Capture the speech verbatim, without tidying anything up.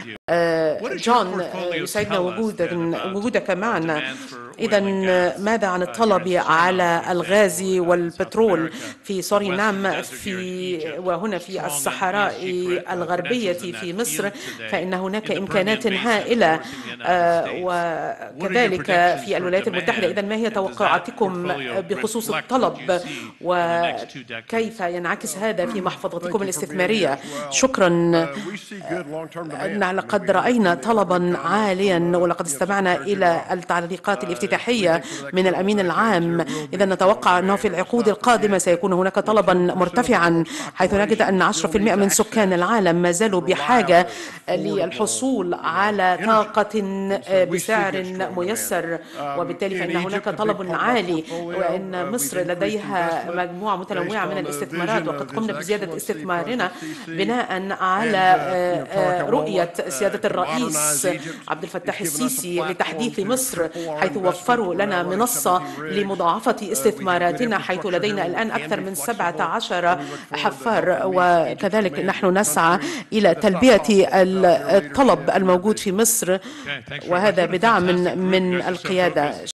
جون، يسعدنا وجودك وجودك معنا. إذا ماذا عن الطلب على الغاز والبترول في سورينام في وهنا في الصحراء الغربية في مصر؟ فإن هناك إمكانات هائلة، وكذلك في الولايات المتحدة. إذا ما هي توقعاتكم بخصوص الطلب وكيف ينعكس هذا في محفظتكم الاستثمارية؟ شكرا. لقد رأينا طلبا عاليا ولقد استمعنا إلى التعليقات الافتتاحية من الأمين العام. إذا نتوقع أنه في العقود القادمة سيكون هناك طلبا مرتفعا، حيث نجد أن عشرة بالمئة من سكان العالم ما زالوا بحاجة للحصول على طاقة بسعر ميسر، وبالتالي فإن هناك طلب عالي، وأن مصر لديها مجموعة متنوعة من الاستثمارات، وقد قمنا بزيادة استثمارنا بناء على رؤية سيادة الرئيس عبد الفتاح السيسي لتحديث مصر، حيث وفروا لنا منصة لمضاعفة استثماراتنا، حيث لدينا الآن أكثر من سبعة عشر حفار. وكذلك نحن نسعى إلى تلبية الطلب الموجود في مصر، وهذا بدعم من القيادة.